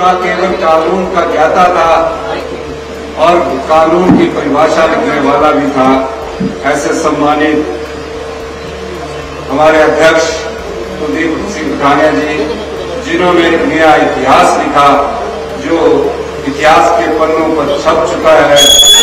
न केवल कानून का ज्ञाता था और कानून की परिभाषा लिखने वाला भी था। ऐसे सम्मानित हमारे अध्यक्ष कुलदीप सिंह पठानिया जी, जिन्होंने नया इतिहास लिखा, जो इतिहास के पन्नों पर छप चुका है।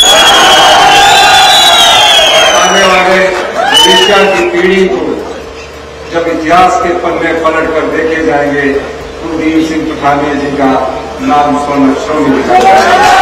आने वाले भविष्य की पीढ़ी को जब इतिहास के पन्ने पलट कर देखे जाएंगे, कुलदीप सिंह पठानिया जी का नाम स्वर्ण अक्षरों में लिखा जाएगा।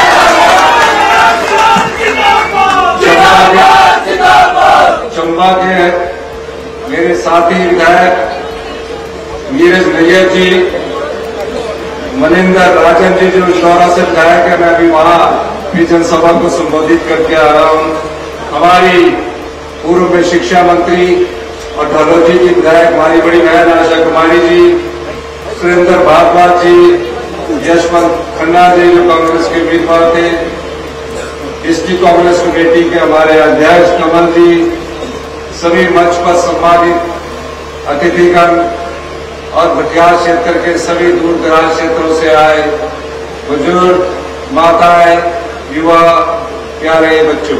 चंबा के मेरे साथी विधायक नीरज नैयर जी, मनिंदर राजन जी जो इंदौरा से विधायक है, मैं अभी वहां भी जनसभा को संबोधित करके आ रहा हूं। हमारी पूर्व में शिक्षा मंत्री और ढलोजी की विधायक हमारी बड़ी बहन आशा कुमारी जी, सुरेंद्र भारद्वाज जी, यशवंत खन्ना जी जो कांग्रेस के उम्मीदवार थे, डिस्ट्रिक्ट कांग्रेस कमेटी के हमारे अध्यक्ष कमल जी, सभी मंच पर सम्मानित अतिथिगण और भटियार क्षेत्र के सभी दूर दराज क्षेत्रों से आए बुजुर्ग, माताएं, युवा, प्यारे बच्चों,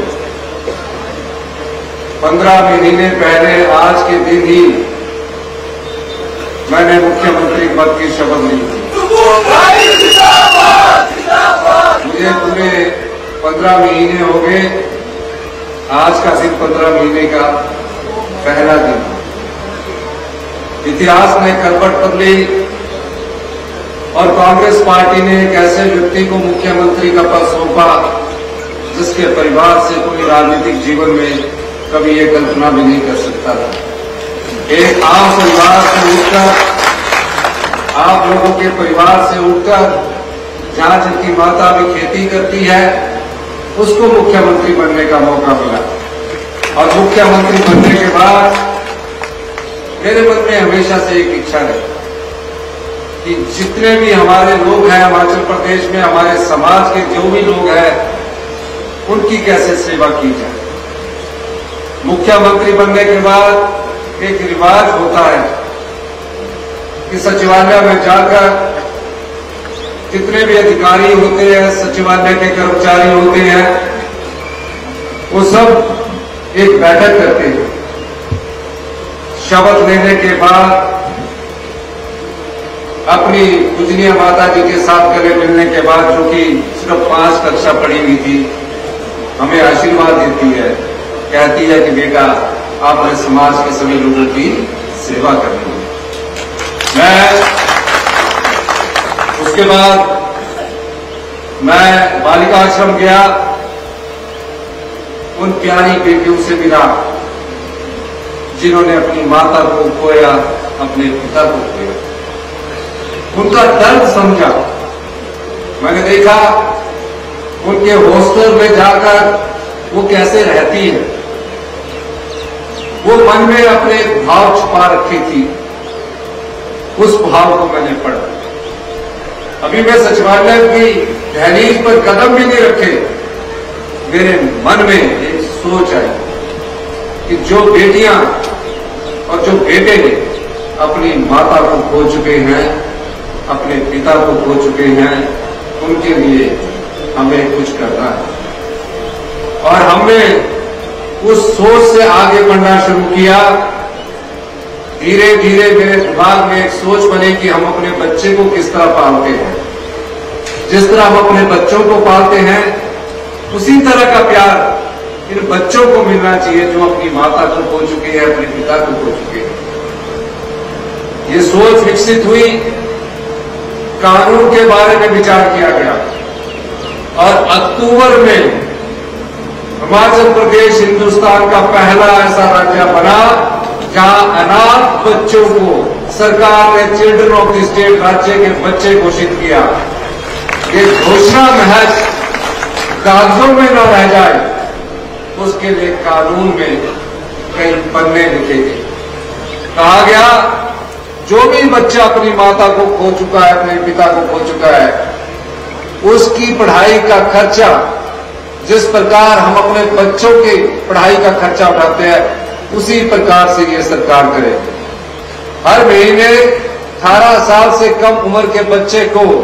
15 महीने पहले आज के दिन ही मैंने मुख्यमंत्री पद की शपथ ली थी। मुझे पूरे 15 महीने हो गए। आज का दिन 15 महीने का पहला दिन। इतिहास ने करवट बदली और कांग्रेस पार्टी ने एक ऐसे व्यक्ति को मुख्यमंत्री का पद सौंपा जिसके परिवार से कोई राजनीतिक जीवन में कभी ये कल्पना भी नहीं कर सकता था। एक आम परिवार से उठकर, आप लोगों के परिवार से उठकर, जहां जिनकी माता भी खेती करती है, उसको मुख्यमंत्री बनने का मौका मिला। और मुख्यमंत्री बनने के बाद मेरे मन में हमेशा से एक इच्छा रही कि जितने भी हमारे लोग हैं हिमाचल प्रदेश में, हमारे समाज के जो भी लोग हैं, उनकी कैसे सेवा की जाए। मुख्यमंत्री बनने के बाद एक रिवाज होता है कि सचिवालय में जाकर जितने भी अधिकारी होते हैं, सचिवालय के कर्मचारी होते हैं, वो सब एक बैठक करते हैं। शपथ लेने के बाद अपनी पूजनीय माता जी के साथ गले मिलने के बाद, जो कि सिर्फ 5 कक्षा पढ़ी हुई थी, हमें आशीर्वाद देती है, कहती है कि बेटा आपने समाज के सभी लोगों की सेवा करनी है। उसके बाद मैं बालिका आश्रम गया, उन प्यारी बेटियों से मिला जिन्होंने अपनी माता को खोया, अपने पिता को खोया। उनका दर्द समझा। मैंने देखा उनके हॉस्टल में जाकर वो कैसे रहती है। वो मन में अपने भाव छुपा रखी थी, उस भाव को मैंने पढ़ा। अभी मैं सचिवालय की दहलीज पर कदम भी नहीं रखे, मेरे मन में एक सोच आई कि जो बेटियां और जो बेटे अपनी माता को खो चुके हैं, अपने पिता को खो चुके हैं, उनके लिए हमें कुछ करना है। और हमने उस सोच से आगे बढ़ना शुरू किया। धीरे धीरे मेरे दिमाग में एक सोच बनी कि हम अपने बच्चे को किस तरह पालते हैं। जिस तरह हम अपने बच्चों को पालते हैं, उसी तरह का प्यार इन बच्चों को मिलना चाहिए जो अपनी माता को खो चुके हैं, अपने पिता को खो चुके हैं। ये सोच विकसित हुई, कानून के बारे में विचार किया गया और अक्टूबर में हिमाचल प्रदेश हिंदुस्तान का पहला ऐसा राज्य बना जहां अनाथ बच्चों को सरकार ने चिल्ड्रन ऑफ द स्टेट राज्य के बच्चे घोषित किया। ये घोषणा महज कागजों में न रह जाए, उसके लिए कानून में कई पन्ने लिखे गए। कहा गया जो भी बच्चा अपनी माता को खो चुका है, अपने पिता को खो चुका है, उसकी पढ़ाई का खर्चा जिस प्रकार हम अपने बच्चों की पढ़ाई का खर्चा उठाते हैं, उसी प्रकार से ये सरकार करे। हर महीने 18 साल से कम उम्र के बच्चे को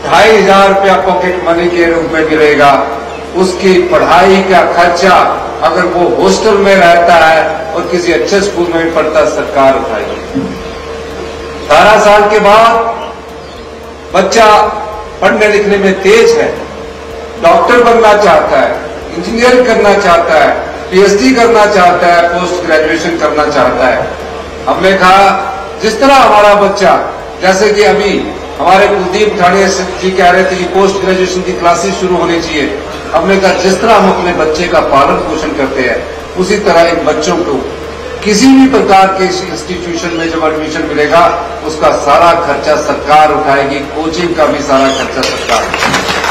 2,500 रुपया पॉकेट मनी के रूप में मिलेगा। उसकी पढ़ाई का खर्चा अगर वो हॉस्टल में रहता है और किसी अच्छे स्कूल में भी पढ़ता, सरकार उठाएगी। 18 साल के बाद बच्चा पढ़ने लिखने में तेज है, डॉक्टर बनना चाहता है, इंजीनियरिंग करना चाहता है, पीएचडी करना चाहता है, पोस्ट ग्रेजुएशन करना चाहता है। हमने कहा जिस तरह हमारा बच्चा, जैसे कि अभी हमारे कुलदीप ठाणे जी कह रहे थे कि पोस्ट ग्रेजुएशन की क्लासेस शुरू होनी चाहिए, हमने कहा जिस तरह हम अपने बच्चे का पालन पोषण करते हैं उसी तरह इन बच्चों को किसी भी प्रकार के इंस्टीट्यूशन में जब एडमिशन मिलेगा उसका सारा खर्चा सरकार उठाएगी, कोचिंग का भी सारा खर्चा सरकार उठाएगी।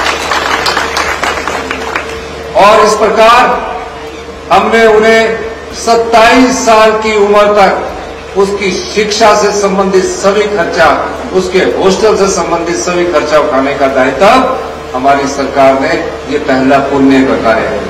और इस प्रकार हमने उन्हें 27 साल की उम्र तक उसकी शिक्षा से संबंधित सभी खर्चा, उसके हॉस्टल से संबंधित सभी खर्चा उठाने का दायित्व हमारी सरकार ने ये पहला पुण्य बताया है।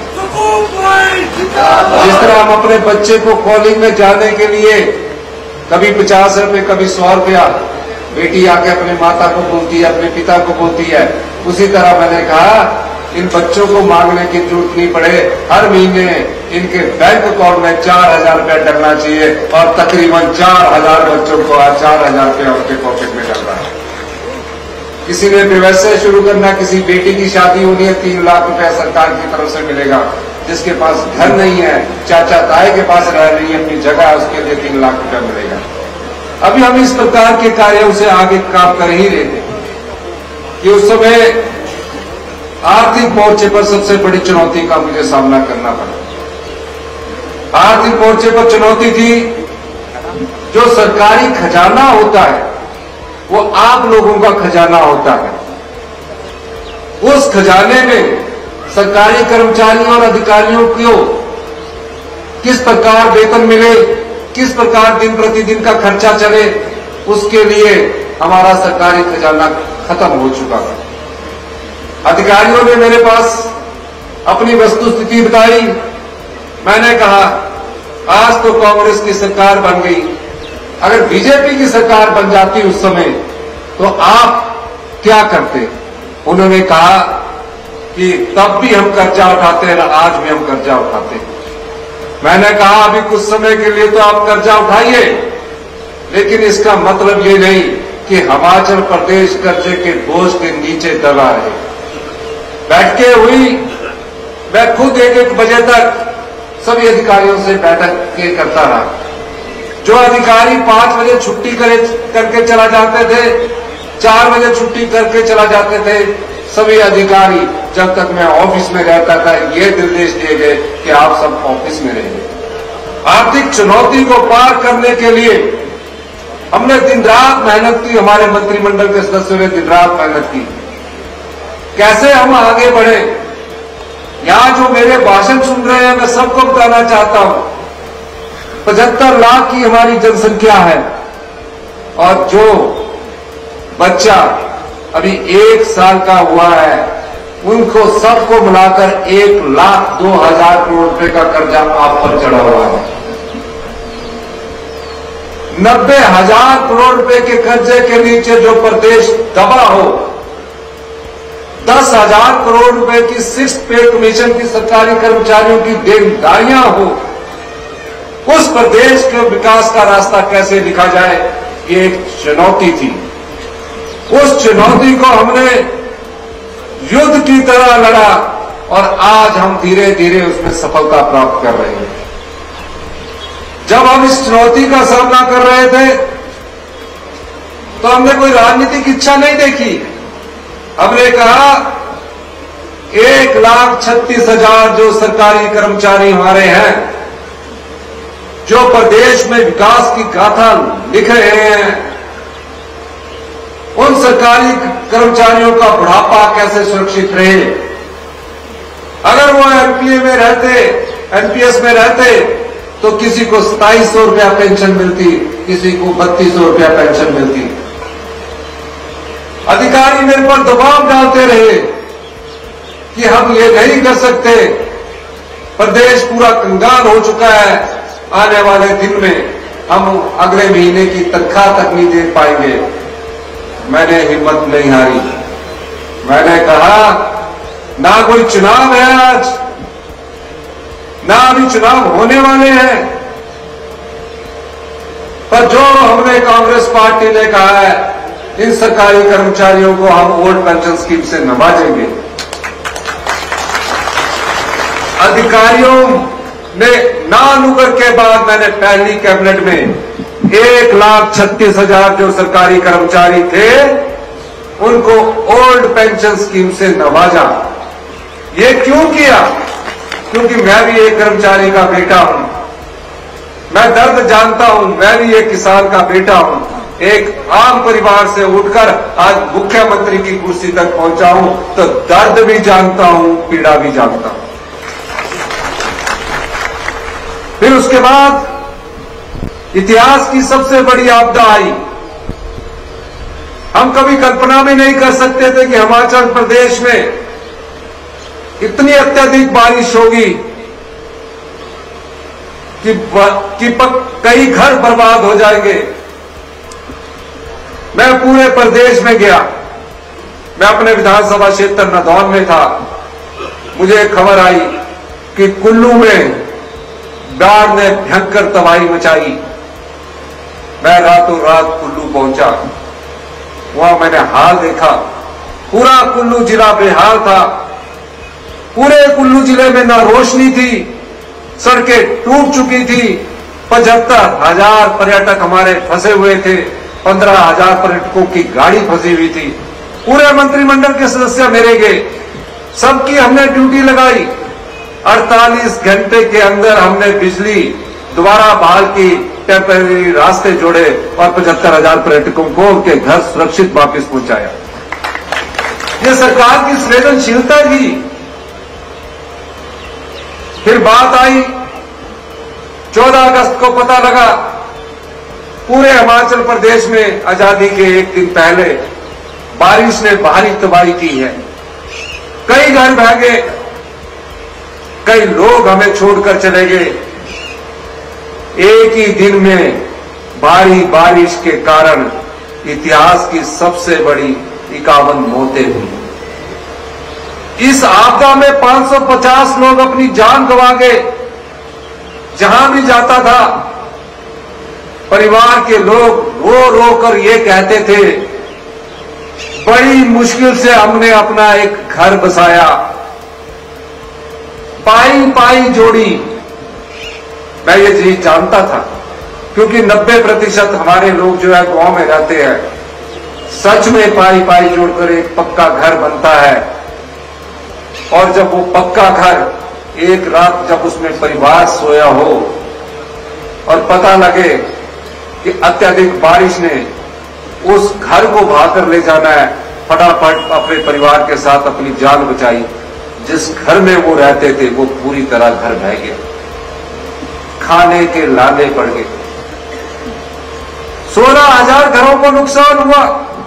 जिस तरह हम अपने बच्चे को कॉलेज में जाने के लिए कभी 50 रुपए कभी 100 रुपया बेटी आके अपने माता को बोलती है, अपने पिता को बोलती है, उसी तरह मैंने कहा इन बच्चों को मांगने की जरूरत नहीं पड़े, हर महीने इनके बैंक अकाउंट में 4,000 रुपया डलना चाहिए। और तकरीबन 4,000 बच्चों को आज 4,000 रुपया उनके पॉकेट में डल रहा है। किसी ने व्यवसाय शुरू करना, किसी बेटी की शादी होनी है, 3 लाख रुपया सरकार की तरफ से मिलेगा। जिसके पास घर नहीं है, चाचा ताए के पास रह रही है, अपनी जगह है, उसके लिए 3 लाख रुपया मिलेगा। अभी हम इस प्रकार के कार्यों से आगे काम कर ही रहे थे कि उस समय आर्थिक मोर्चे पर सबसे बड़ी चुनौती का मुझे सामना करना पड़ा। आर्थिक मोर्चे पर चुनौती थी, जो सरकारी खजाना होता है वो आप लोगों का खजाना होता है। उस खजाने में सरकारी कर्मचारियों और अधिकारियों को किस प्रकार वेतन मिले, किस प्रकार दिन प्रतिदिन का खर्चा चले, उसके लिए हमारा सरकारी खजाना खत्म हो चुका था। अधिकारियों ने मेरे पास अपनी वस्तुस्थिति बताई। मैंने कहा आज तो कांग्रेस की सरकार बन गई, अगर बीजेपी की सरकार बन जाती उस समय तो आप क्या करते? उन्होंने कहा कि तब भी हम कर्जा उठाते हैं, आज भी हम कर्जा उठाते हैं। मैंने कहा अभी कुछ समय के लिए तो आप कर्जा उठाइए, लेकिन इसका मतलब ये नहीं कि हिमाचल प्रदेश कर्जे के बोझ के नीचे दबा रहे। बैठ के हुई, मैं खुद 1-1 बजे तक सभी अधिकारियों से बैठक करता रहा। जो अधिकारी 5 बजे छुट्टी करके चला जाते थे, 4 बजे छुट्टी करके चला जाते थे, सभी अधिकारी जब तक मैं ऑफिस में रहता था ये निर्देश दिए गए कि आप सब ऑफिस में रहिए। आर्थिक चुनौती को पार करने के लिए हमने दिन रात मेहनत की, हमारे मंत्रिमंडल के सदस्यों ने दिन रात मेहनत की। कैसे हम आगे बढ़े? यहां जो मेरे भाषण सुन रहे हैं मैं सबको बताना चाहता हूं, 75 लाख की हमारी जनसंख्या है और जो बच्चा अभी 1 साल का हुआ है उनको सबको मिलाकर 1,02,000 करोड़ रुपए का कर्जा आप पर चढ़ा हुआ है। 90,000 करोड़ रुपए के कर्जे के नीचे जो प्रदेश दबा हो, 10,000 करोड़ रुपए की 6th पे कमीशन की सरकारी कर्मचारियों की देनदारियां हो, उस प्रदेश के विकास का रास्ता कैसे लिखा जाए, ये एक चुनौती थी। उस चुनौती को हमने युद्ध की तरह लड़ा और आज हम धीरे धीरे उसमें सफलता प्राप्त कर रहे हैं। जब हम इस चुनौती का सामना कर रहे थे तो हमने कोई राजनीतिक इच्छा नहीं देखी। हमने कहा 1,36,000 जो सरकारी कर्मचारी हमारे हैं, जो प्रदेश में विकास की गाथा लिख रहे हैं, उन सरकारी कर्मचारियों का बुढ़ापा कैसे सुरक्षित रहे। अगर वो एनपीएस में रहते तो किसी को 2,700 रुपया पेंशन मिलती, किसी को 3,200 रुपया पेंशन मिलती। अधिकारी मेरे पर दबाव डालते रहे कि हम ये नहीं कर सकते, प्रदेश पूरा कंगाल हो चुका है, आने वाले दिन में हम अगले महीने की तनख्वाह तक नहीं दे पाएंगे। मैंने हिम्मत नहीं हारी। मैंने कहा ना कोई चुनाव है आज, ना अभी चुनाव होने वाले हैं, पर जो हमने कांग्रेस पार्टी ने कहा है, इन सरकारी कर्मचारियों को हम ओल्ड पेंशन स्कीम से नवाजेंगे। अधिकारियों ने ना नुकर के बाद मैंने पहली कैबिनेट में 1,36,000 जो सरकारी कर्मचारी थे उनको ओल्ड पेंशन स्कीम से नवाजा। ये क्यों किया? क्योंकि मैं भी एक कर्मचारी का बेटा हूं, मैं दर्द जानता हूं, मैं भी एक किसान का बेटा हूं, एक आम परिवार से उठकर आज मुख्यमंत्री की कुर्सी तक पहुंचा हूं, तो दर्द भी जानता हूं, पीड़ा भी जानता हूं। फिर उसके बाद इतिहास की सबसे बड़ी आपदा आई। हम कभी कल्पना भी नहीं कर सकते थे कि हिमाचल प्रदेश में इतनी अत्यधिक बारिश होगी कि कई घर बर्बाद हो जाएंगे। मैं पूरे प्रदेश में गया, मैं अपने विधानसभा क्षेत्र नदौन में था, मुझे खबर आई कि कुल्लू में बाढ़ ने भयंकर तबाही मचाई। मैं रातों रात कुल्लू पहुंचा, वहां मैंने हाल देखा, पूरा कुल्लू जिला बेहाल था। पूरे कुल्लू जिले में न रोशनी थी, सड़कें टूट चुकी थी, 75,000 पर्यटक हमारे फंसे हुए थे, 15,000 पर्यटकों की गाड़ी फंसी हुई थी। पूरे मंत्रिमंडल के सदस्य मेरे गए, सबकी हमने ड्यूटी लगाई। 48 घंटे के अंदर हमने बिजली दोबारा बहाल की, टेम्परेरी रास्ते जोड़े और 75,000 पर्यटकों को उनके घर सुरक्षित वापस पहुंचाया। ये सरकार की संवेदनशीलता थी। फिर बात आई 14 अगस्त को, पता लगा पूरे हिमाचल प्रदेश में आजादी के एक दिन पहले बारिश ने भारी तबाही की है। कई घर बह गए, कई लोग हमें छोड़कर चले गए। एक ही दिन में भारी बारिश के कारण इतिहास की सबसे बड़ी 51 मौतें हुई। इस आपदा में 550 लोग अपनी जान गंवा गए। जहां भी जाता था, परिवार के लोग रो रो कर ये कहते थे, बड़ी मुश्किल से हमने अपना एक घर बसाया, पाई पाई जोड़ी। मैं ये चीज जानता था, क्योंकि 90% हमारे लोग जो है गांव में रहते हैं। सच में पाई पाई जोड़कर एक पक्का घर बनता है, और जब वो पक्का घर एक रात जब उसमें परिवार सोया हो और पता लगे कि अत्यधिक बारिश ने उस घर को बहाकर ले जाना है, फटाफट अपने परिवार के साथ अपनी जान बचाई। जिस घर में वो रहते थे वो पूरी तरह घर बह गया, खाने के लाले पड़ गए। 16,000 घरों को नुकसान हुआ।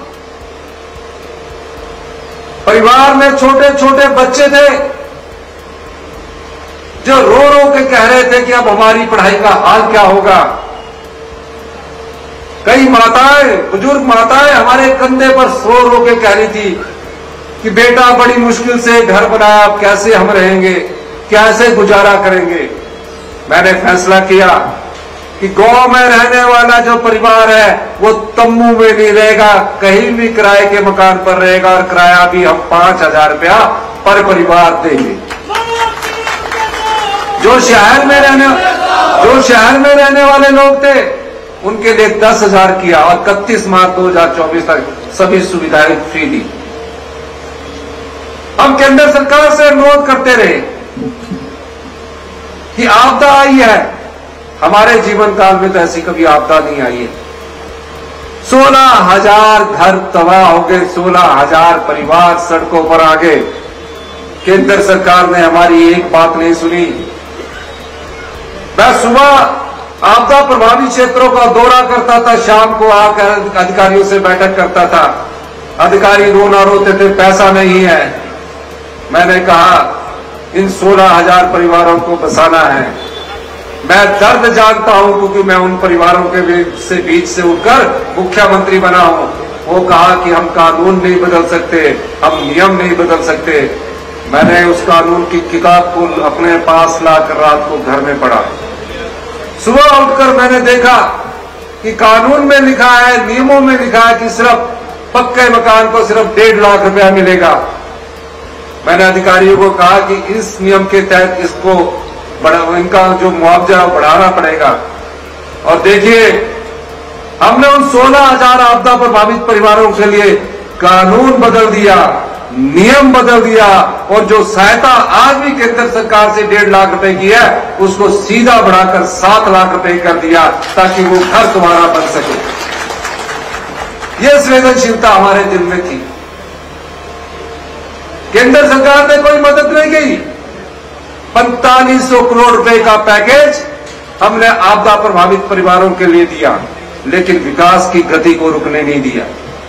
परिवार में छोटे छोटे बच्चे थे जो रो रो के कह रहे थे कि अब हमारी पढ़ाई का हाल क्या होगा। कई माताएं, बुजुर्ग माताएं हमारे कंधे पर रो रो के कह रही थी कि बेटा बड़ी मुश्किल से घर बनाया, अब कैसे हम रहेंगे, कैसे गुजारा करेंगे। मैंने फैसला किया कि गांव में रहने वाला जो परिवार है वो तम्बू में नहीं रहेगा, कहीं भी किराए के मकान पर रहेगा, और किराया भी हम 5,000 रुपया पर परिवार देंगे। जो शहर में रहने वाले लोग थे उनके लिए 10,000 किया, और 31 मार्च 2024 तक सभी सुविधाएं फ्री दी। हम केंद्र सरकार से अनुरोध करते रहे कि आपदा आई है, हमारे जीवन काल में तो ऐसी कभी आपदा नहीं आई है। 16,000 घर तबाह हो गए, 16,000 परिवार सड़कों पर आ गए। केंद्र सरकार ने हमारी एक बात नहीं सुनी। मैं सुबह आपदा प्रभावित क्षेत्रों का दौरा करता था, शाम को आकर अधिकारियों से बैठक करता था। अधिकारी रोना रोते थे, पैसा नहीं है। मैंने कहा इन 16,000 परिवारों को बसाना है। मैं दर्द जानता हूं, क्योंकि मैं उन परिवारों के बीच से उठकर मुख्यमंत्री बना हूं। वो कहा कि हम कानून नहीं बदल सकते, हम नियम नहीं बदल सकते। मैंने उस कानून की किताब को अपने पास लाकर रात को घर में पढ़ा। सुबह उठकर मैंने देखा कि कानून में लिखा है, नियमों में लिखा है कि सिर्फ पक्के मकान को सिर्फ 1.5 लाख रुपया मिलेगा। मैंने अधिकारियों को कहा कि इस नियम के तहत इसको इनका जो मुआवजा बढ़ाना पड़ेगा। और देखिए, हमने उन 16,000 आपदा प्रभावित परिवारों के लिए कानून बदल दिया, नियम बदल दिया, और जो सहायता आज भी केंद्र सरकार से 1.5 लाख रुपए की है उसको सीधा बढ़ाकर 7 लाख रुपए कर दिया ताकि वो घर तुम्हारा बन सके। ये संवेदनशीलता हमारे दिल में थी। केंद्र सरकार ने कोई मदद नहीं की। 4500 करोड़ रुपए का पैकेज हमने आपदा प्रभावित परिवारों के लिए दिया, लेकिन विकास की गति को रुकने नहीं दिया।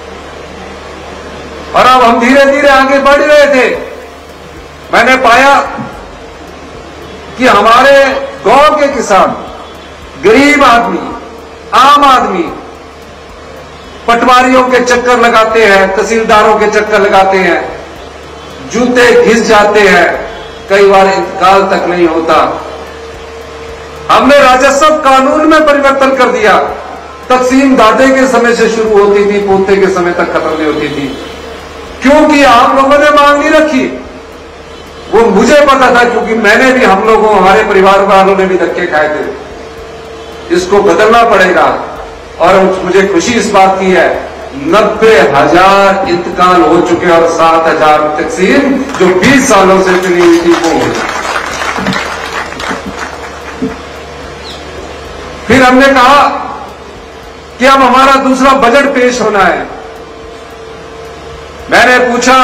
और अब हम धीरे धीरे आगे बढ़ रहे थे। मैंने पाया कि हमारे गांव के किसान, गरीब आदमी, आम आदमी पटवारियों के चक्कर लगाते हैं, तहसीलदारों के चक्कर लगाते हैं, जूते घिस जाते हैं, कई बार इंतकाल तक नहीं होता। हमने राजस्व कानून में परिवर्तन कर दिया। तकसीम दादे के समय से शुरू होती थी, पोते के समय तक खत्म नहीं होती थी। क्योंकि आप लोगों ने मांग नहीं रखी। वो मुझे पता था, क्योंकि मैंने भी, हम लोगों, हमारे परिवार वालों ने भी धक्के खाए थे। इसको बदलना पड़ेगा। और मुझे खुशी इस बात की है, 90,000 इंतकाल हो चुके और 7,000 तकसीम जो 20 सालों से चली हुई थी वो हो। फिर हमने कहा कि अब हमारा दूसरा बजट पेश होना है। मैंने पूछा,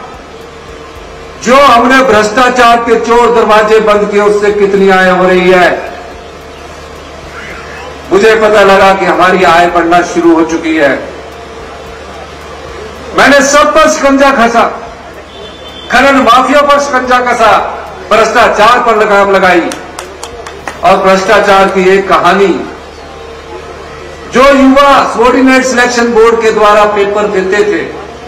जो हमने भ्रष्टाचार के चोर दरवाजे बंद किए उससे कितनी आय हो रही है? मुझे पता लगा कि हमारी आय बढ़ना शुरू हो चुकी है। मैंने सब पर शिकंजा कसा, खनन माफिया पर शिकंजा कसा, भ्रष्टाचार पर लगाम लगाई। और भ्रष्टाचार की एक कहानी, जो युवा सबॉर्डिनेट सिलेक्शन बोर्ड के द्वारा पेपर देते थे,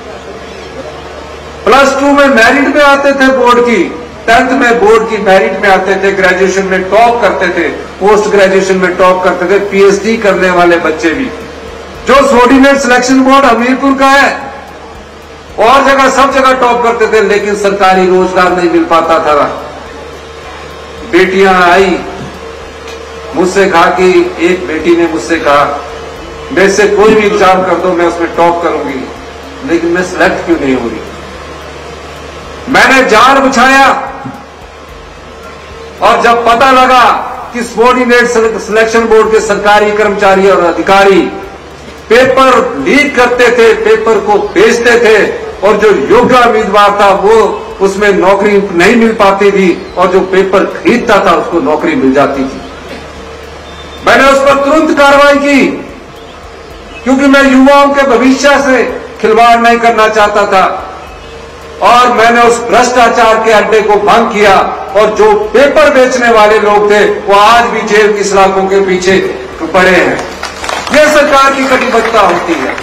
+2 में मेरिट में आते थे बोर्ड की, 10th में बोर्ड की मेरिट में आते थे, ग्रेजुएशन में टॉप करते थे, पोस्ट ग्रेजुएशन में टॉप करते थे, PhD करने वाले बच्चे भी, जो सबॉर्डिनेट सिलेक्शन बोर्ड हमीरपुर का है, और जगह सब जगह टॉप करते थे, लेकिन सरकारी रोजगार नहीं मिल पाता था। बेटियां आई मुझसे कहा कि एक बेटी ने मुझसे कहा, मेरे से कोई भी एग्जाम कर दो, मैं उसमें टॉप करूंगी, लेकिन मैं सिलेक्ट क्यों नहीं हो रही? मैंने जाल बिछाया, और जब पता लगा कि सबॉर्डिनेट सिलेक्शन बोर्ड के सरकारी कर्मचारी और अधिकारी पेपर लीक करते थे, पेपर को बेचते थे, और जो योग्य उम्मीदवार था वो उसमें नौकरी नहीं मिल पाती थी, और जो पेपर खरीदता था उसको नौकरी मिल जाती थी। मैंने उस पर तुरंत कार्रवाई की, क्योंकि मैं युवाओं के भविष्य से खिलवाड़ नहीं करना चाहता था। और मैंने उस भ्रष्टाचार के अड्डे को भंग किया, और जो पेपर बेचने वाले लोग थे वो आज भी जेल की सलाखों के पीछे पड़े हैं। ये सरकार की कटिबद्धता होती है।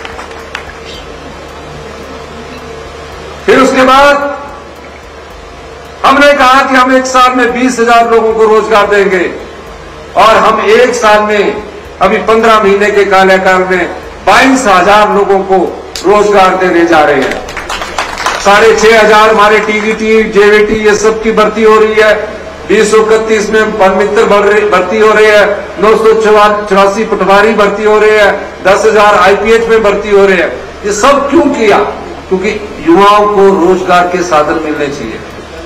फिर उसके बाद हमने कहा कि हम 1 साल में 20,000 लोगों को रोजगार देंगे, और हम 1 साल में, अभी 15 महीने के कार्यकाल में 22,000 लोगों को रोजगार देने जा रहे हैं। 6,500 हमारे TVT, JVT ये सब की भर्ती हो रही है। 231 में वन मित्र भर्ती हो रही है, 984 पटवारी भर्ती हो रहे हैं, 10,000 IPH में भर्ती हो रहे हैं। ये सब क्यों किया? क्योंकि युवाओं को रोजगार के साधन मिलने चाहिए।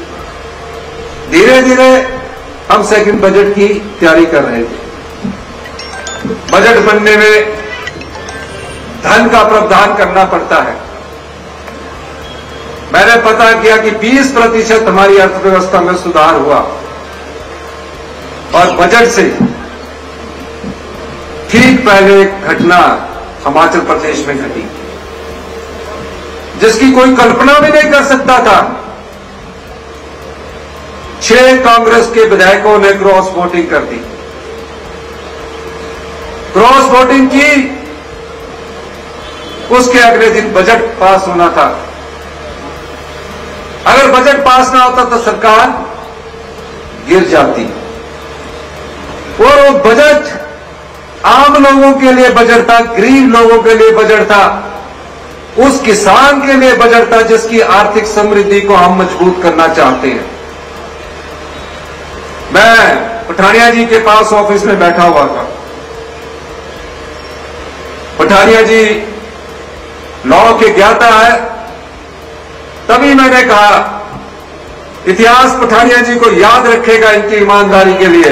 धीरे धीरे हम सेकंड बजट की तैयारी कर रहे थे। बजट बनने में धन का प्रावधान करना पड़ता है। मैंने पता किया कि 20% हमारी अर्थव्यवस्था में सुधार हुआ, और बजट से ठीक पहले एक घटना हिमाचल प्रदेश में घटी, जिसकी कोई कल्पना भी नहीं कर सकता था। 6 कांग्रेस के विधायकों ने क्रॉस वोटिंग कर दी। क्रॉस वोटिंग की उसके अगले दिन बजट पास होना था। अगर बजट पास ना होता तो सरकार गिर जाती। और वो बजट आम लोगों के लिए बजट था, गरीब लोगों के लिए बजट था, उस किसान के लिए बजट था जिसकी आर्थिक समृद्धि को हम मजबूत करना चाहते हैं। मैं पठानिया जी के पास ऑफिस में बैठा हुआ था। पठानिया जी लॉ के ज्ञाता है, तभी मैंने कहा इतिहास पठानिया जी को याद रखेगा इनकी ईमानदारी के लिए।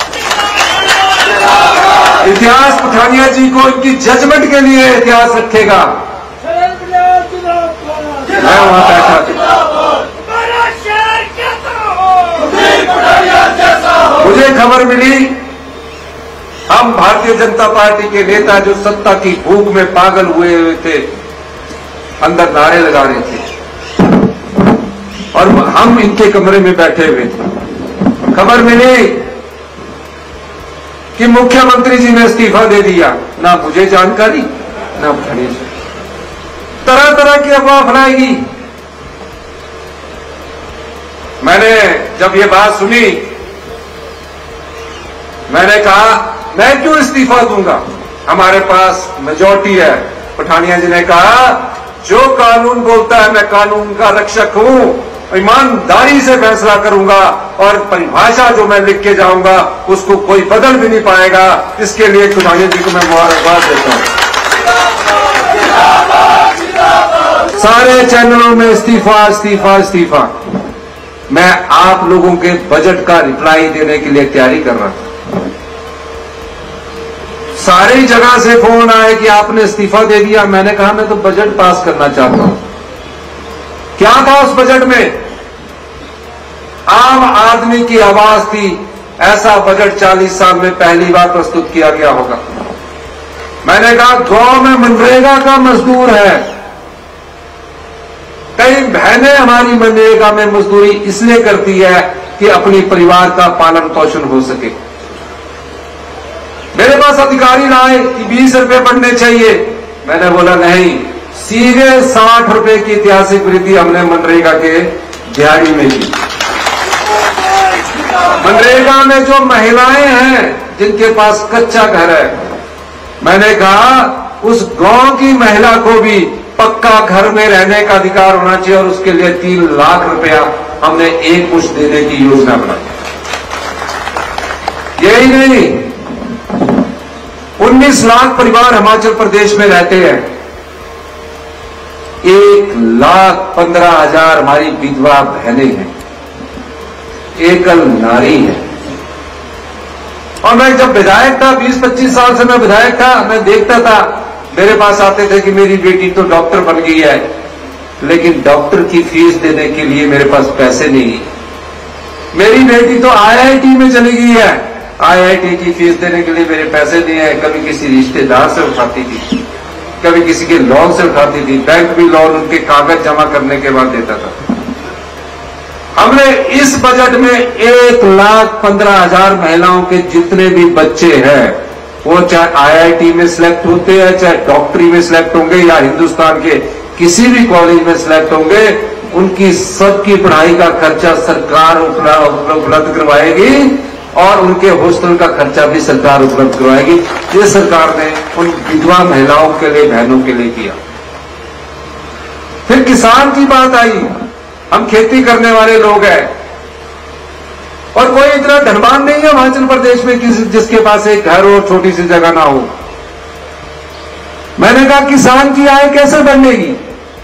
इतिहास पठानिया जी को इनकी जजमेंट के लिए इतिहास रखेगा। मैं वहां बैठा था, मुझे खबर मिली हम भारतीय जनता पार्टी के नेता जो सत्ता की भूख में पागल हुए हुए थे, अंदर नारे लगा रहे थे और हम इनके कमरे में बैठे हुए थे। खबर मिली कि मुख्यमंत्री जी ने इस्तीफा दे दिया। ना मुझे जानकारी, ना पठानिया जी। तरह तरह की अफवाह फैलाएगी। मैंने जब ये बात सुनी, मैंने कहा मैं क्यों इस्तीफा दूंगा, हमारे पास मेजॉरिटी है। पठानिया जी ने कहा जो कानून बोलता है मैं कानून का रक्षक हूं, ईमानदारी से फैसला करूंगा और परिभाषा जो मैं लिख के जाऊंगा उसको कोई बदल भी नहीं पाएगा। इसके लिए पठानिया जी को मैं मुबारकबाद देता हूं। सारे चैनलों में इस्तीफा इस्तीफा इस्तीफा। मैं आप लोगों के बजट का रिप्लाई देने के लिए तैयारी कर रहा था। सारी जगह से फोन आए कि आपने इस्तीफा दे दिया। मैंने कहा मैं तो बजट पास करना चाहता हूं। क्या था उस बजट में? आम आदमी की आवाज थी। ऐसा बजट 40 साल में पहली बार प्रस्तुत किया गया होगा। मैंने कहा गांव में मनरेगा का मजदूर है, कई बहनें हमारी मनरेगा में मजदूरी इसलिए करती है कि अपनी परिवार का पालन पोषण हो सके। मेरे पास अधिकारी लाए कि 20 रुपए बढ़ने चाहिए। मैंने बोला नहीं, सीधे 60 रुपए की ऐतिहासिक वृद्धि हमने मनरेगा के दिहाड़ी में की। मनरेगा में जो महिलाएं हैं जिनके पास कच्चा घर है, मैंने कहा उस गांव की महिला को भी पक्का घर में रहने का अधिकार होना चाहिए और उसके लिए 3 लाख रुपया हमने एक मुश्त देने की योजना बनाई। यही नहीं, 19 लाख परिवार हिमाचल प्रदेश में रहते हैं। 1,15,000 हमारी विधवा बहनें हैं, एकल नारी है। और मैं जब विधायक था, 20-25 साल से मैं विधायक था, मैं देखता था, मेरे पास आते थे कि मेरी बेटी तो डॉक्टर बन गई है, लेकिन डॉक्टर की फीस देने के लिए मेरे पास पैसे नहीं। मेरी बेटी तो IIT में चली गई है, IIT की फीस देने के लिए मेरे पैसे नहीं है। कभी किसी रिश्तेदार से उठाती थी, कभी किसी के लोन से उठाती थी। बैंक भी लोन उनके कागज जमा करने के बाद देता था। हमने इस बजट में 1,15,000 महिलाओं के जितने भी बच्चे हैं, वो चाहे IIT में सिलेक्ट होते हैं, चाहे डॉक्टरी में सिलेक्ट होंगे या हिंदुस्तान के किसी भी कॉलेज में सिलेक्ट होंगे, उनकी सबकी पढ़ाई का खर्चा सरकार उपलब्ध करवाएगी और उनके हॉस्टल का खर्चा भी सरकार उपलब्ध करवाएगी। ये सरकार ने उन विधवा महिलाओं के लिए, बहनों के लिए किया। फिर किसान की बात आई। हम खेती करने वाले लोग हैं और कोई इतना धनवान नहीं है हिमाचल प्रदेश में जिसके पास एक घर और छोटी सी जगह ना हो। मैंने कहा किसान की आय कैसे बढ़ेगी?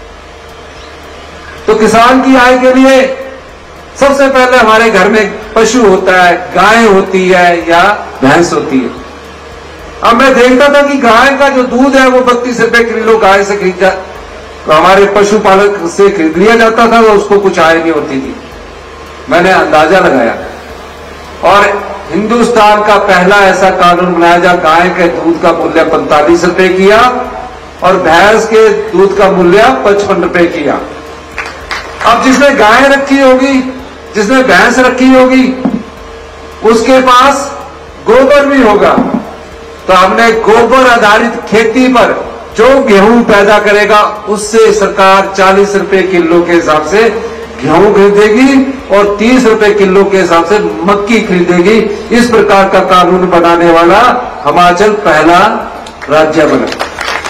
तो किसान की आय के लिए सबसे पहले हमारे घर में पशु होता है, गाय होती है या भैंस होती है। अब मैं देखता था कि गाय का जो दूध है वो 32 रुपए किलो गाय से खरीदा, तो हमारे पशुपालक से खरीद लिया जाता था, तो उसको कुछ आय नहीं होती थी। मैंने अंदाजा लगाया और हिंदुस्तान का पहला ऐसा कानून बनाया जहां गाय के दूध का मूल्य 45 रुपए किया और भैंस के दूध का मूल्य 55 रुपए किया। अब जिसने गाय रखी होगी, जिसने भैंस रखी होगी, उसके पास गोबर भी होगा, तो हमने गोबर आधारित खेती पर जो गेहूं पैदा करेगा उससे सरकार 40 रुपए किलो के हिसाब से गेहूं खरीदेगी और 30 रुपए किलो के हिसाब से मक्की खरीदेगी। इस प्रकार का कानून बनाने वाला हिमाचल पहला राज्य बना।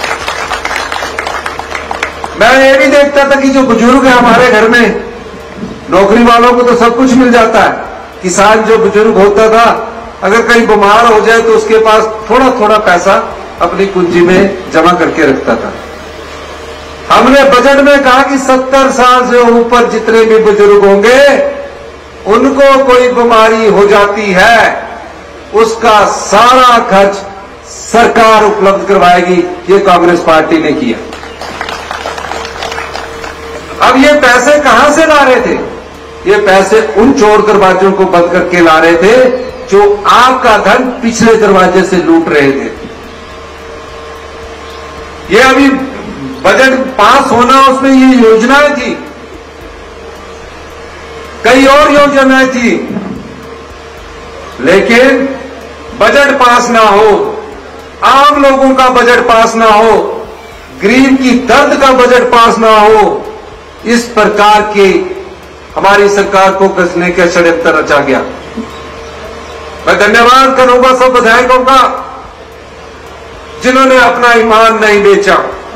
मैं ये भी देखता था कि जो बुजुर्ग है हमारे घर में, नौकरी वालों को तो सब कुछ मिल जाता है, किसान जो बुजुर्ग होता था अगर कहीं बीमार हो जाए तो उसके पास थोड़ा थोड़ा पैसा अपनी कुंजी में जमा करके रखता था। हमने बजट में कहा कि 70 साल से ऊपर जितने भी बुजुर्ग होंगे उनको कोई बीमारी हो जाती है, उसका सारा खर्च सरकार उपलब्ध करवाएगी। ये कांग्रेस पार्टी ने किया। अब ये पैसे कहां से ला रहे थे? ये पैसे उन चोर दरवाजों को बंद करके ला रहे थे जो आपका धन पिछले दरवाजे से लूट रहे थे। ये अभी बजट पास होना, उसमें ये योजनाएं थी, कई और योजनाएं थी, लेकिन बजट पास ना हो, आम लोगों का बजट पास ना हो, गरीब की दर्द का बजट पास ना हो, इस प्रकार की हमारी सरकार को कसने का षड्यंत्र रचा गया। मैं धन्यवाद करूंगा सब विधायकों का जिन्होंने अपना ईमान नहीं बेचा।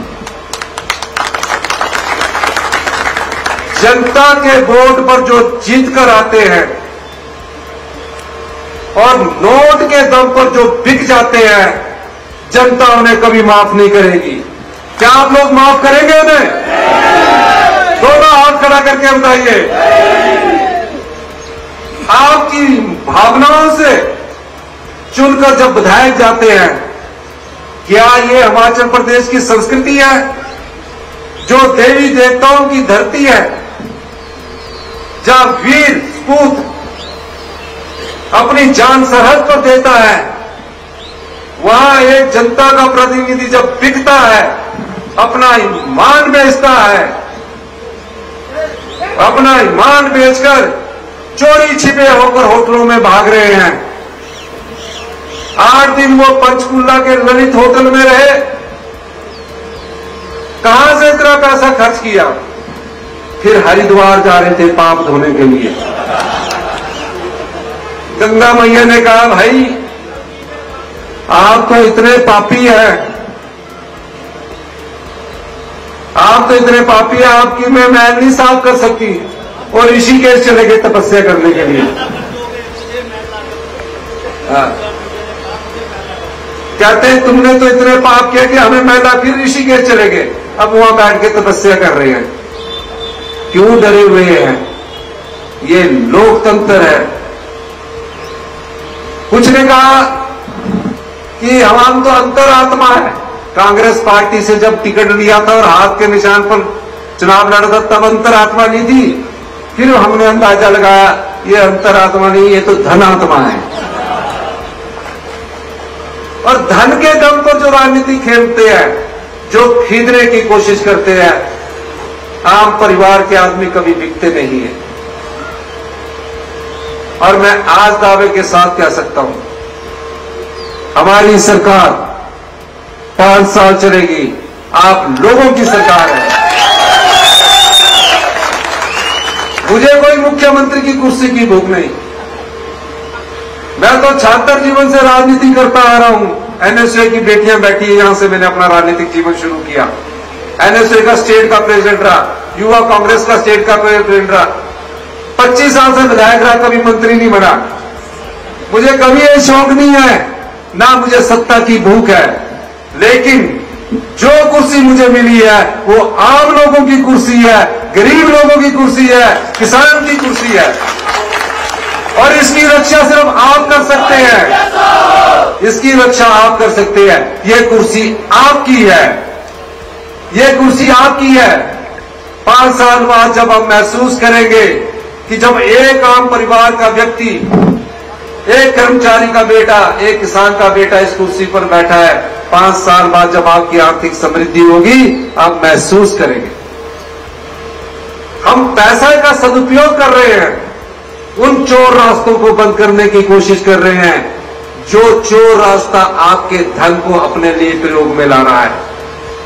जनता के वोट पर जो जीत कर आते हैं और नोट के दम पर जो बिक जाते हैं, जनता उन्हें कभी माफ नहीं करेगी। क्या आप लोग माफ करेंगे उन्हें? दोनों हाथ खड़ा करके बताइए। आपकी भावनाओं से चुनकर जब विधायक जाते हैं, क्या ये हिमाचल प्रदेश की संस्कृति है जो देवी देवताओं की धरती है, जहां वीर सपूत अपनी जान सरहद पर देता है, वहां एक जनता का प्रतिनिधि जब बिकता है, अपना ईमान बेचता है, अपना ईमान बेचकर चोरी छिपे होकर होटलों में भाग रहे हैं। 8 दिन वो पंचकूला के ललित होटल में रहे, कहां से इतना पैसा खर्च किया? फिर हरिद्वार जा रहे थे पाप धोने के लिए। गंगा मैया ने कहा, भाई आप तो इतने पापी हैं, आप तो इतने पापी हैं, आपकी मैं मैल नहीं साफ कर सकती, और ऋषिकेश चले गए तपस्या करने के लिए। कहते हैं तुमने तो इतने पाप किया कि हमें मैला, फिर ऋषिकेश चले गए, अब वहां बैठ के तपस्या कर रहे हैं। क्यों डरे हुए हैं? ये लोकतंत्र है। कुछ ने कहा कि हम तो अंतरात्मा है। कांग्रेस पार्टी से जब टिकट लिया था और हाथ के निशान पर चुनाव लड़ा था, तब अंतरात्मा नहीं थी। फिर हमने अंदाजा लगाया ये अंतरात्मा नहीं, ये तो धनात्मा है। और धन के दम पर जो राजनीति खेलते हैं, जो खरीदने की कोशिश करते हैं, आम परिवार के आदमी कभी बिकते नहीं है। और मैं आज दावे के साथ कह सकता हूं, हमारी सरकार 5 साल चलेगी। आप लोगों की सरकार है। मुझे कोई मुख्यमंत्री की कुर्सी की भूख नहीं। मैं तो छात्र जीवन से राजनीति करता आ रहा हूं। एनएसए की बेटियां बैठी है, यहां से मैंने अपना राजनीतिक जीवन शुरू किया। एनएसए का स्टेट का प्रेसिडेंट रहा, युवा कांग्रेस का स्टेट का प्रेसिडेंट रहा, 25 साल से विधायक रहा, कभी मंत्री नहीं बना। मुझे कभी ये शौक नहीं है, ना मुझे सत्ता की भूख है, लेकिन जो कुर्सी मुझे मिली है वो आम लोगों की कुर्सी है, गरीब लोगों की कुर्सी है, किसान की कुर्सी है, और इसकी रक्षा सिर्फ आप कर सकते हैं। इसकी रक्षा आप कर सकते हैं। ये कुर्सी आपकी है, ये कुर्सी आपकी है। 5 साल बाद जब हम महसूस करेंगे कि जब एक आम परिवार का व्यक्ति, एक कर्मचारी का बेटा, एक किसान का बेटा इस कुर्सी पर बैठा है, 5 साल बाद जब आपकी आर्थिक समृद्धि होगी, आप महसूस करेंगे। हम पैसा का सदुपयोग कर रहे हैं, उन चोर रास्तों को बंद करने की कोशिश कर रहे हैं जो चोर रास्ता आपके धन को अपने लिए प्रयोग में ला रहा है।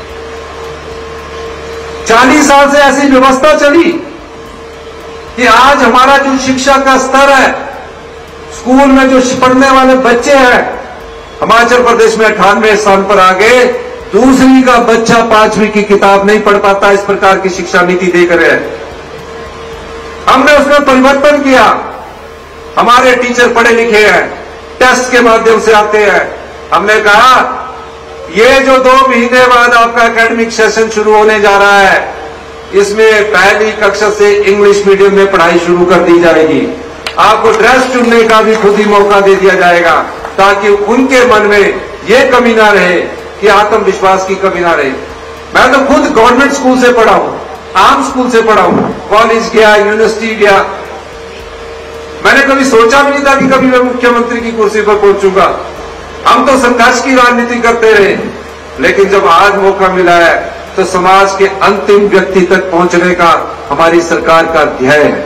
40 साल से ऐसी व्यवस्था चली कि आज हमारा जो शिक्षा का स्तर है, स्कूल में जो पढ़ने वाले बच्चे हैं, हिमाचल प्रदेश में 98 स्थान पर आ गए। दूसरी का बच्चा 5वीं की किताब नहीं पढ़ पाता। इस प्रकार की शिक्षा नीति देख रहे हैं। हमने उसमें परिवर्तन किया। हमारे टीचर पढ़े लिखे हैं, टेस्ट के माध्यम से आते हैं। हमने कहा ये जो 2 महीने बाद आपका एकेडमिक सेशन शुरू होने जा रहा है, इसमें पहली कक्षा से इंग्लिश मीडियम में पढ़ाई शुरू कर दी जाएगी। आपको ड्रेस चुनने का भी खुद ही मौका दे दिया जाएगा, ताकि उनके मन में ये कमी ना रहे कि आत्मविश्वास की कमी ना रहे। मैं तो खुद गवर्नमेंट स्कूल से पढ़ा हूं, आम स्कूल से पढ़ा हूं, कॉलेज गया, यूनिवर्सिटी गया। मैंने कभी सोचा भी नहीं था कि कभी मैं मुख्यमंत्री की कुर्सी पर पहुंचूंगा। हम तो संघर्ष की राजनीति करते रहे, लेकिन जब आज मौका मिला है तो समाज के अंतिम व्यक्ति तक पहुंचने का हमारी सरकार का ध्येय है।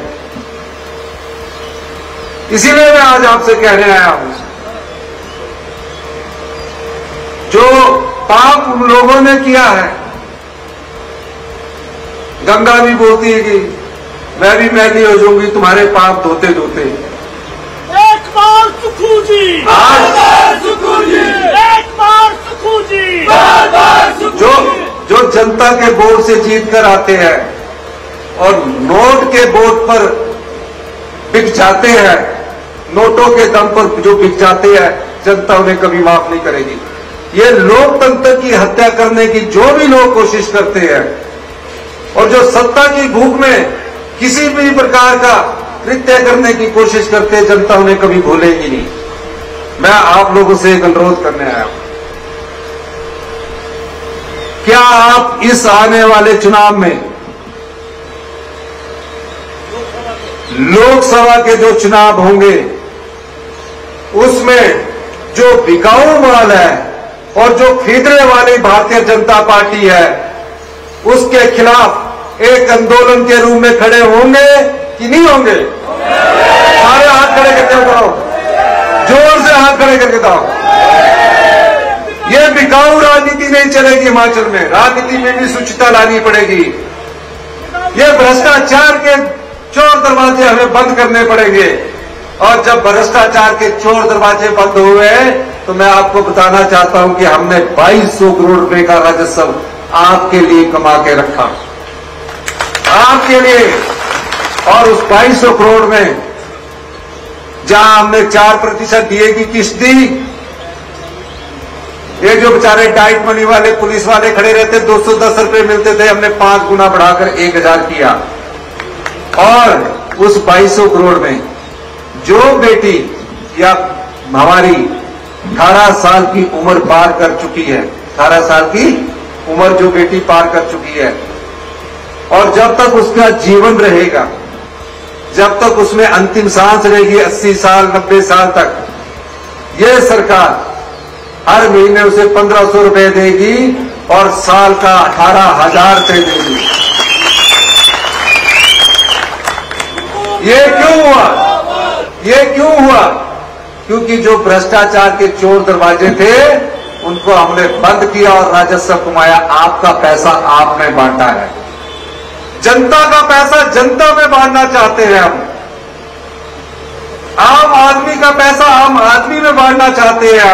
इसीलिए मैं आज आपसे कहने आया हूं, जो पाप उन लोगों ने किया है। गंगा भी बोलती है कि मैं भी मैली हो जाऊंगी तुम्हारे पाप धोते धोते। एक बार सुखू जी, आज सुखू जी, एक बार सुखू जी, बार बार सुखू जी। जो जनता के वोट से जीत कर आते हैं और नोट के वोट पर बिक जाते हैं, नोटों के दम पर जो बिक जाते हैं, जनता उन्हें कभी माफ नहीं करेगी। ये लोकतंत्र की हत्या करने की जो भी लोग कोशिश करते हैं और जो सत्ता की भूख में किसी भी प्रकार का कृत्य करने की कोशिश करते हैं, जनता उन्हें कभी भूलेगी नहीं। मैं आप लोगों से एक अनुरोध करने आया हूं, क्या आप इस आने वाले चुनाव में, लोकसभा के जो चुनाव होंगे, उसमें जो बिकाऊ माल है और जो खरीदने वाली भारतीय जनता पार्टी है, उसके खिलाफ एक आंदोलन के रूप में खड़े होंगे कि नहीं होंगे? सारे हाथ खड़े करके बताओ, जोर से हाथ खड़े करके बताओ। ये बिकाऊ राजनीति नहीं चलेगी हिमाचल में। राजनीति में भी शुचिता लानी पड़ेगी। ये भ्रष्टाचार के चोर दरवाजे हमें बंद करने पड़ेंगे। और जब भ्रष्टाचार के चोर दरवाजे बंद हुए तो मैं आपको बताना चाहता हूं कि हमने 2200 करोड़ रुपए का राजस्व आपके लिए कमा के रखा, आपके लिए। और उस 2200 करोड़ में जहां हमने 4% डीए की किस्त दी, ये जो बेचारे टाइट मनी वाले पुलिस वाले खड़े रहते 210 रुपए मिलते थे, हमने 5 गुना बढ़ाकर 1000 किया। और उस 2200 करोड़ में जो बेटी या हमारी 18 साल की उम्र पार कर चुकी है, 18 साल की उम्र जो बेटी पार कर चुकी है, और जब तक उसका जीवन रहेगा, जब तक उसमें अंतिम सांस रहेगी 80 साल 90 साल तक, ये सरकार हर महीने उसे 1500 रुपए देगी और साल का 18,000 रुपए देगी। ये क्यों हुआ? ये क्यों हुआ? क्योंकि जो भ्रष्टाचार के चोर दरवाजे थे उनको हमने बंद किया और राजस्व कमाया। आपका पैसा आपने बांटा है, जनता का पैसा जनता में बांटना चाहते हैं हम। आम आदमी का पैसा आम आदमी में बांटना चाहते हैं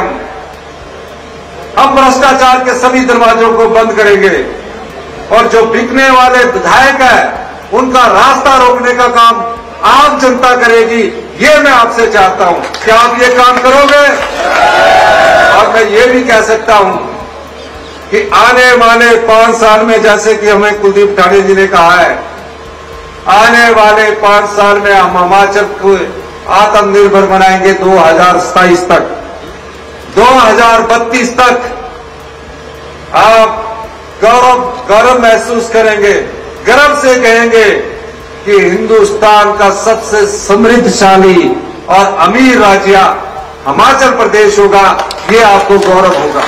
हम भ्रष्टाचार के सभी दरवाजों को बंद करेंगे और जो बिकने वाले विधायक है उनका रास्ता रोकने का काम आम जनता करेगी। ये मैं आपसे चाहता हूं, क्या आप ये काम करोगे? और मैं ये भी कह सकता हूं कि आने वाले 5 साल में, जैसे कि हमें कुलदीप ठाणे जी ने कहा है, आने वाले 5 साल में हम हिमाचल को आत्मनिर्भर बनाएंगे 2027 तक, 2032 तक। आप गौरव महसूस करेंगे, गर्व से कहेंगे कि हिंदुस्तान का सबसे समृद्धशाली और अमीर राज्य हिमाचल प्रदेश होगा। ये आपको गौरव होगा।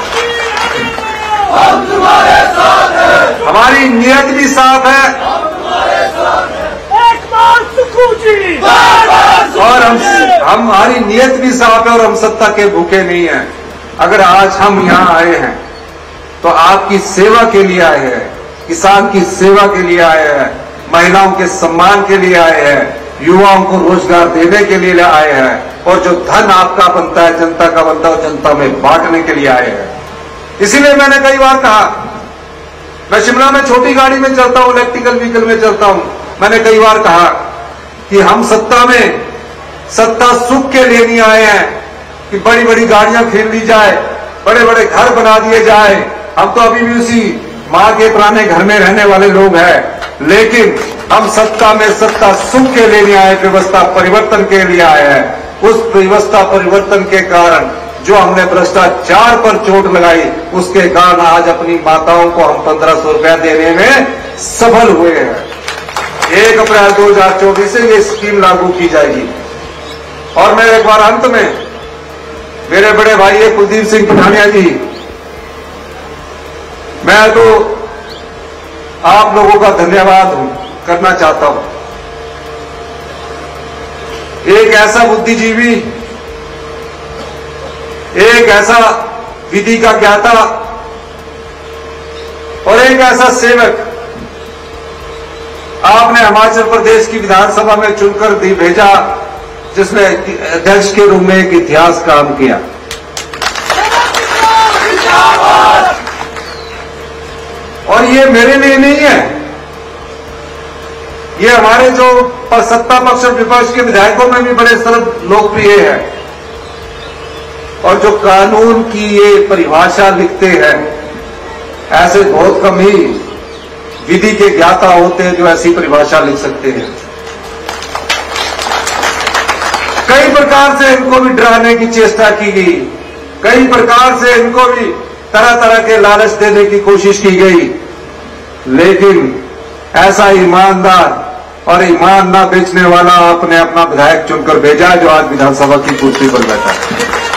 हम तुम्हारे साथ हैं, हमारी नियत भी साफ है, हम तुम्हारे साथ हैं। एक बार सुखू जी, बार बार सुखू और जी। हमारी नियत भी साफ है और हम सत्ता के भूखे नहीं हैं। अगर आज हम यहां आए हैं तो आपकी सेवा के लिए आए हैं, किसान की सेवा के लिए आए हैं, महिलाओं के सम्मान के लिए आए हैं, युवाओं को रोजगार देने के लिए आए हैं, और जो धन आपका बनता है, जनता का बनता है, जनता में बांटने के लिए आए हैं। इसीलिए मैंने कई बार कहा, मैं शिमला में छोटी गाड़ी में चलता हूं, इलेक्ट्रिकल व्हीकल में चलता हूं, मैंने कई बार कहा कि हम सत्ता सुख के लिए नहीं आए हैं कि बड़ी बड़ी गाड़ियां खरीद ली जाए, बड़े बड़े घर बना दिए जाए। हम तो अभी भी उसी मां के पुराने घर में रहने वाले लोग हैं, लेकिन हम सत्ता सुख के लिए नहीं आए, व्यवस्था परिवर्तन के लिए आए हैं। उस व्यवस्था परिवर्तन के कारण जो हमने भ्रष्टाचार पर चोट लगाई, उसके कारण आज अपनी माताओं को हम 1500 रुपया देने में सफल हुए हैं। 1 अप्रैल 2024 से ये स्कीम लागू की जाएगी। और मैं एक बार अंत में मेरे बड़े भाई कुलदीप सिंह पठानिया जी, मैं तो आप लोगों का धन्यवाद करना चाहता हूं। एक ऐसा बुद्धिजीवी, एक ऐसा विधि का ज्ञाता और एक ऐसा सेवक आपने हिमाचल प्रदेश की विधानसभा में चुनकर भेजा, जिसने अध्यक्ष के रूप में एक इतिहास काम किया। और ये मेरे लिए नहीं है, ये हमारे जो सत्ता पक्ष और विपक्ष के विधायकों में भी बड़े सर्व लोकप्रिय है। और जो कानून की ये परिभाषा लिखते हैं, ऐसे बहुत कम ही विधि के ज्ञाता होते हैं जो ऐसी परिभाषा लिख सकते हैं। कई प्रकार से इनको भी डराने की चेष्टा की गई, कई प्रकार से इनको भी तरह तरह के लालच देने की कोशिश की गई, लेकिन ऐसा ईमानदार और ईमान ना बेचने वाला आपने अपना विधायक चुनकर भेजा, जो आज विधानसभा की कुर्सी पर बैठा है।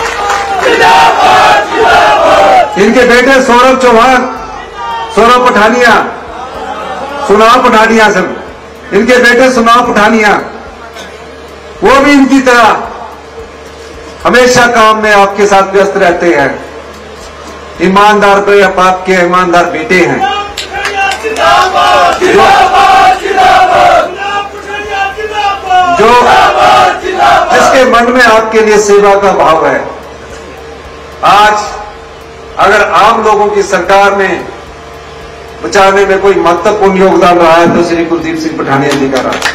इनके बेटे सौरभ चौहान, सौरभ पठानिया, सुनाव पठानिया, सब इनके बेटे सुनाव पठानिया, वो भी इनकी तरह हमेशा काम में आपके साथ व्यस्त रहते हैं। ईमानदार पे आपके ईमानदार बेटे हैं, जो जिसके मन में आपके लिए सेवा का भाव है। आज अगर आम लोगों की सरकार में बचाने में कोई महत्वपूर्ण योगदान रहा है तो श्री कुलदीप सिंह पठानिया जी का रहा।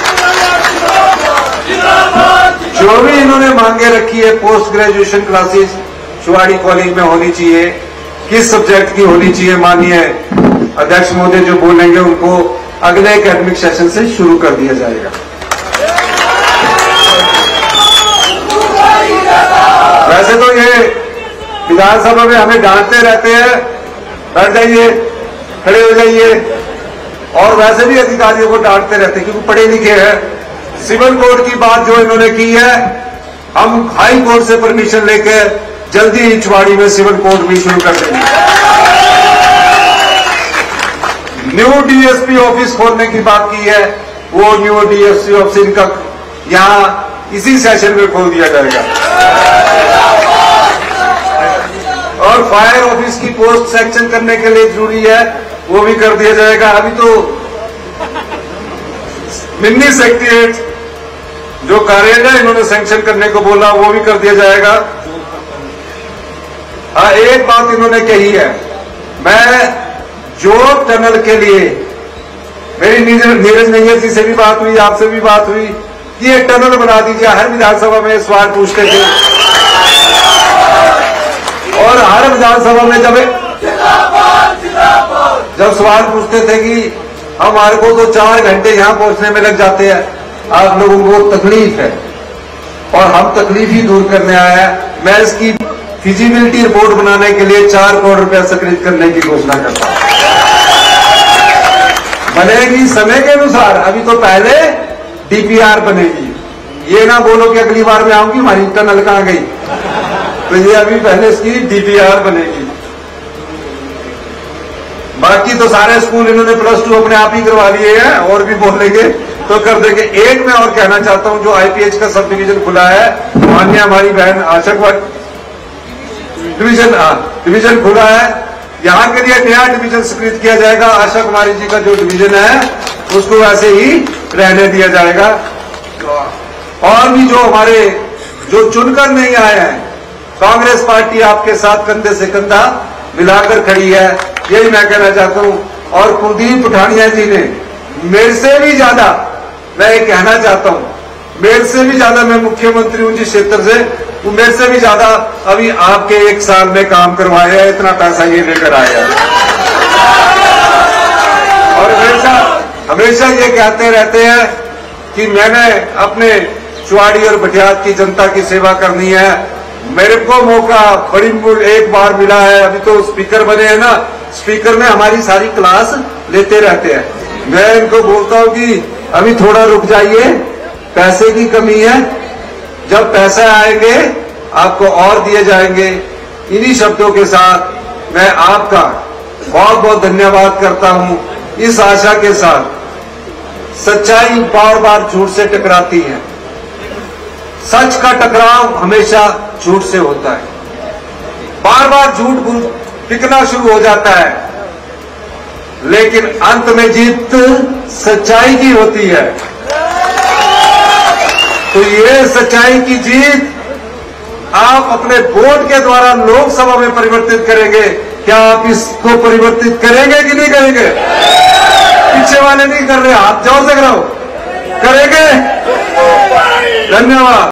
जो भी इन्होंने मांगे रखी है, पोस्ट ग्रेजुएशन क्लासेस शुवाड़ी कॉलेज में होनी चाहिए, किस सब्जेक्ट की होनी चाहिए, माननीय अध्यक्ष महोदय जो बोलेंगे उनको अगले एकेडमिक सेशन से शुरू कर दिया जाएगा। वैसे तो ये विधानसभा में हमें डांटते रहते हैं, बैठ जाइए, खड़े हो जाइए, और वैसे भी अधिकारियों को डांटते रहते हैं क्योंकि पढ़े लिखे हैं। सिविल कोड की बात जो इन्होंने की है, हम हाई कोर्ट से परमिशन लेकर जल्दी ही चुवाड़ी में सिविल कोड भी शुरू कर देंगे। न्यू डीएसपी ऑफिस खोलने की बात की है, वो न्यू डीएसपी ऑफिस इनका यहां इसी सेशन में खोल दिया जाएगा। और फायर ऑफिस की पोस्ट सेक्शन करने के लिए जरूरी है, वो भी कर दिया जाएगा। अभी तो मिनी सेक्रेटरीट जो कार्यालय इन्होंने सैंक्शन करने को बोला, वो भी कर दिया जाएगा। हाँ, एक बात इन्होंने कही है, मैं जोग टनल के लिए, मेरी नीरज नैयर जी से भी बात हुई, आपसे भी बात हुई कि ये टनल बना दीजिए। हर विधानसभा में सवाल पूछते थे और हर विधानसभा में जब सवाल पूछते थे कि हमारे को तो 4 घंटे यहां पहुंचने में लग जाते हैं, आप लोगों को तकलीफ है और हम तकलीफ ही दूर करने आए हैं। मैं इसकी फिजिबिलिटी रिपोर्ट बनाने के लिए 4 करोड़ रुपया स्वीकृत करने की घोषणा करता हूं। बनेगी समय के अनुसार, अभी तो पहले डीपीआर बनेगी। ये ना बोलो कि अगली बार में आऊंगी हमारी टनल कहां गई, तो ये अभी पहले इसकी डीपीआर बनेगी। बाकी तो सारे स्कूल इन्होंने +2 अपने आप ही करवा लिए हैं, और भी बोलेंगे तो कर देंगे। एक मैं और कहना चाहता हूं, जो आईपीएच का सब डिवीजन खुला है, मान्य हमारी बहन आशा डिवीजन खुला है, यहाँ के लिए नया डिवीजन स्वीकृत किया जाएगा। आशा कुमारी जी का जो डिवीजन है उसको वैसे ही रहने दिया जाएगा। और भी जो हमारे जो चुनकर नहीं आए हैं, कांग्रेस पार्टी आपके साथ कंधे से कंधा मिलाकर खड़ी है, यही मैं कहना चाहता हूं। और कुलदीप पठानिया जी ने मेरे से भी ज्यादा, मैं ये कहना चाहता हूं, मेरे से भी ज्यादा, मैं मुख्यमंत्री हूं जिस क्षेत्र से, वो मेरे से भी ज्यादा अभी आपके 1 साल में काम करवाया है, इतना पैसा ये लेकर आया। और हमेशा ये कहते रहते हैं कि मैंने अपने चुवाड़ी और भटियात की जनता की सेवा करनी है। मेरे को मौका बड़ी एक बार मिला है, अभी तो स्पीकर बने हैं ना, स्पीकर में हमारी सारी क्लास लेते रहते हैं। मैं इनको बोलता हूं कि अभी थोड़ा रुक जाइए, पैसे की कमी है, जब पैसे आएंगे आपको और दिए जाएंगे। इन्हीं शब्दों के साथ मैं आपका बहुत बहुत धन्यवाद करता हूं, इस आशा के साथ सच्चाई बार बार झूठ से टकराती है, सच का टकराव हमेशा झूठ से होता है। बार बार झूठ बिकना शुरू हो जाता है, लेकिन अंत में जीत सच्चाई की होती है। तो ये सच्चाई की जीत आप अपने वोट के द्वारा लोकसभा में परिवर्तित करेंगे। क्या आप इसको परिवर्तित करेंगे कि नहीं करेंगे? पीछे वाले नहीं कर रहे, हाथ जोर से कराओ, करेंगे? धन्यवाद।